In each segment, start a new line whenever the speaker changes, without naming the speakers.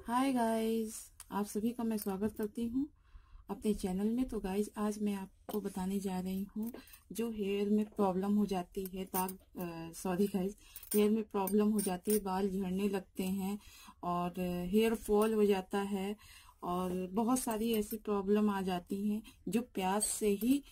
Hi guys, आप सभी का मैं स्वागत करती हूँ अपने चैनल में। तो गाइस, आज मैं आपको बताने जा रही हूँ जो हेयर में प्रॉब्लम हो जाती है, सॉरी गाइस, हेयर में प्रॉब्लम हो जाती है, बाल झड़ने लगते हैं और हेयर फॉल हो जाता है और बहुत सारी ऐसी प्रॉब्लम आ जाती हैं जो प्याज से ही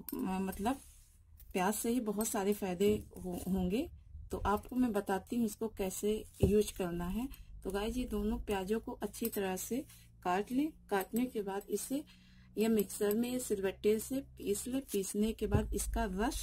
प्याज से ही बहुत सारे फायदे होंगे। तो आपको मैं बताती हूँ इसको कैसे यूज करना है। तो गाइस, ये दोनों प्याजों को अच्छी तरह से काट लें। काटने के बाद इसे या मिक्सर में या सिलबट्टे से पीस ले। पीसने के बाद इसका रस,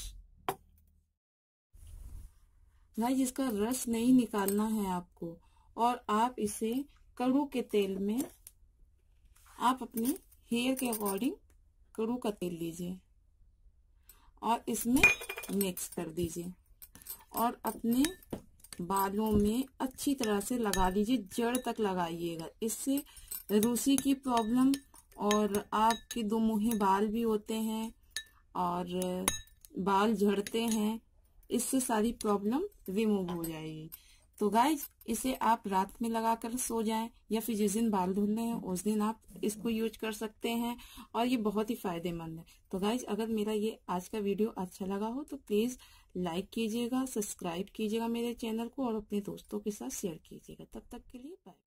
गाइस इसका रस नहीं निकालना है आपको, और आप इसे कड़ू के तेल में, आप अपने हेयर के अकॉर्डिंग कड़ू का तेल लीजिए और इसमें मिक्स कर दीजिए और अपने बालों में अच्छी तरह से लगा लीजिए, जड़ तक लगाइएगा। इससे रूसी की प्रॉब्लम और आपके दो मुहे बाल भी होते हैं और बाल झड़ते हैं, इससे सारी प्रॉब्लम रिमूव हो जाएगी। तो गाइज, इसे आप रात में लगाकर सो जाएं या फिर जिस दिन बाल धुलने हैं उस दिन आप इसको यूज कर सकते हैं और ये बहुत ही फायदेमंद है। तो गाइज, अगर मेरा ये आज का वीडियो अच्छा लगा हो तो प्लीज लाइक कीजिएगा, सब्सक्राइब कीजिएगा मेरे चैनल को और अपने दोस्तों के साथ शेयर कीजिएगा। तब तक के लिए बाय।